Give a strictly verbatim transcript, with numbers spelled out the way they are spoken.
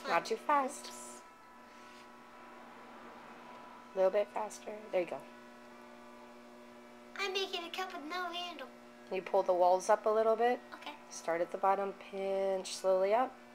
Not too fast. A little bit faster. There you go. I'm making a cup with no handle. You pull the walls up a little bit. Okay. Start at the bottom, pinch slowly up.